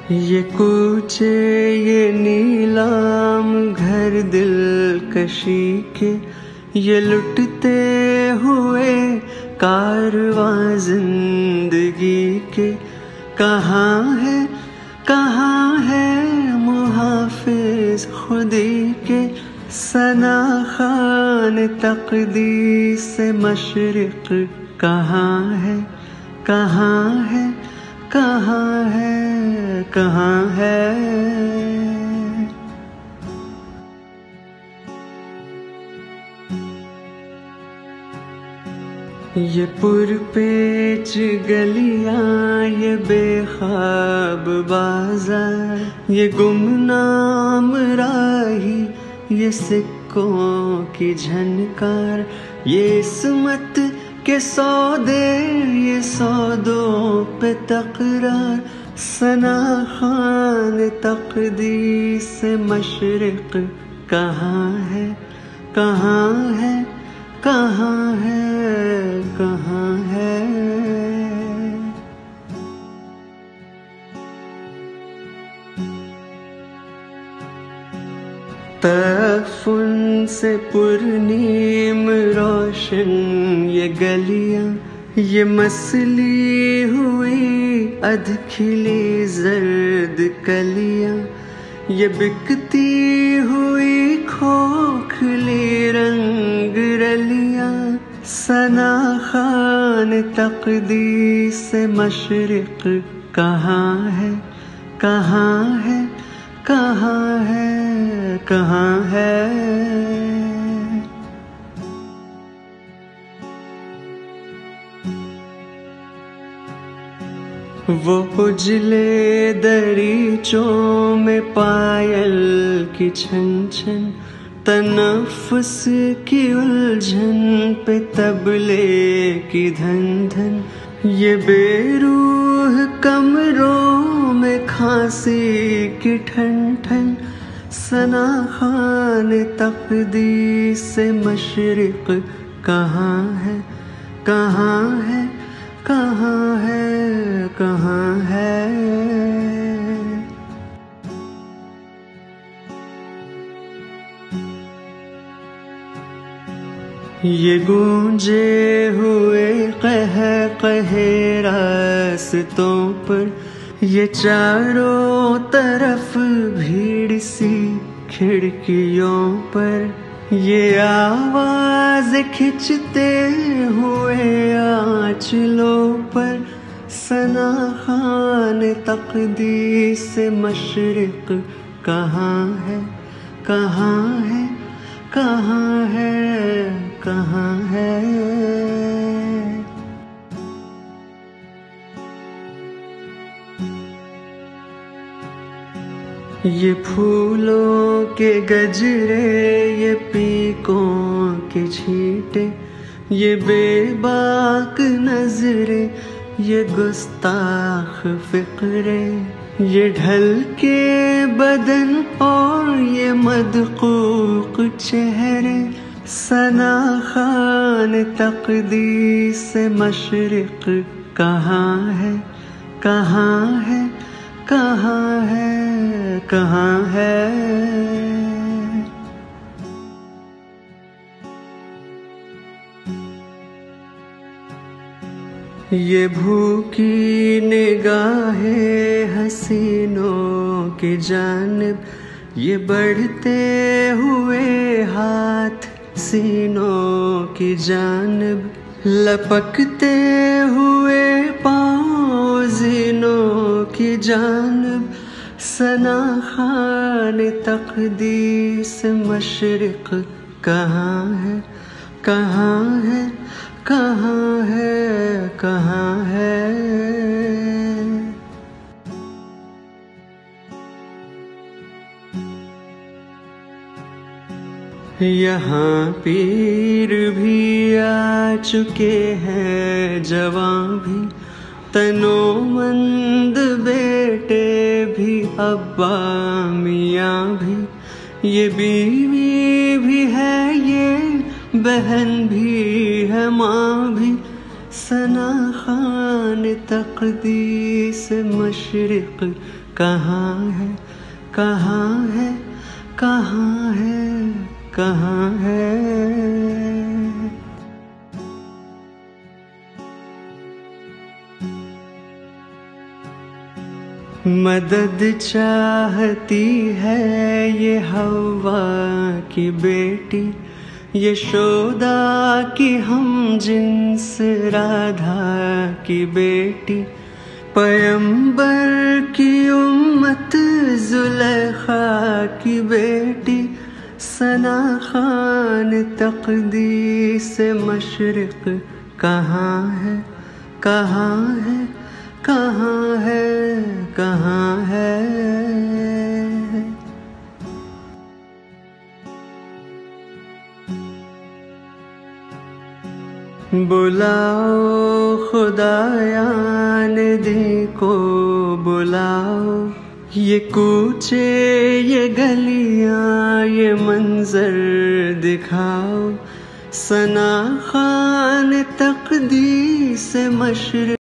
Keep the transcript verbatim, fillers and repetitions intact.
ये कूचे ये नीलाम घर दिलकशी के, ये लुटते हुए कारवां जिंदगी के। कहाँ है कहाँ है मुहाफिज खुदी के, सना खान तकदीस मशरिक कहाँ है कहाँ है कहाँ है कहाँ है। ये पुरपेच गलियां ये बेखाब बाजार, ये गुमनाम राही ये सिक्कों की झनकार, ये इस्मत के सौदे ये सौदों पे तकरार। सना खान तकदीस मशरिक कहाँ है कहाँ है कहाँ है कहाँ है। तफ़ुन से पुरनीम रोशन ये गलियां, ये मसली हुई अधखिली जर्द कलियां, ये बिकती हुई खोखली रंग रलियां। सना खान तकदीस मशरिक कहाँ है कहाँ है कहाँ है कहाँ है। वो उजले दरीचों में पायल की छन छन, तनफ्फुस की उलझन पे तबले की धन धन। ये बेरूह कमरों में खांसी की ठन ठन, सना खान तकदीस मशरिक कहाँ है कहाँ है कहाँ है कहाँ है। ये गूंजे हुए कह कहे रास्तों पर, ये चारों तरफ भीड़ सी खिड़कियों पर, ये आवाज खिंचते हुए आंचलों पर। सना खान तकदीस मशरिक कहाँ है कहाँ है कहाँ है कहाँ है। ये फूलों के गजरे ये पीकों के छींटे, ये बेबाक नजरे ये गुस्ताख फिक्रे, ये ढल के बदन और ये मदकूक चेहरे। सना खान तकदीस मशरिक कहाँ है कहाँ है कहाँ है कहाँ है। ये भूखी निगाहें हसीनों की जानिब, ये बढ़ते हुए हाथ सीनों की जानिब, लपकते हुए पाँव ज़ीनों की जानिब। सना खान तकदीस मशरिक कहाँ है कहाँ है कहाँ है कहाँ है। यहाँ पीर भी आ चुके हैं जवां भी, तनोमंद बेटे भी अब्बा मियाँ भी। ये बीवी भी है ये बहन भी है माँ भी। सना खान तकदीस मशरिक कहाँ है, कहाँ है, कहाँ है, कहाँ है। मदद चाहती है ये हवा की बेटी, यशोदा की हम जिन्स राधा की बेटी, पैगंबर की उम्मत जुलेखा की बेटी, सना खान तक़दीस मशरिक़ कहाँ है, कहाँ है, कहाँ है, कहाँ है। बुलाओ खुदायान दिल को बुलाओ, ये कूचे ये गलियां ये मंजर दिखाओ, सना खान तक़दीस मशरिक़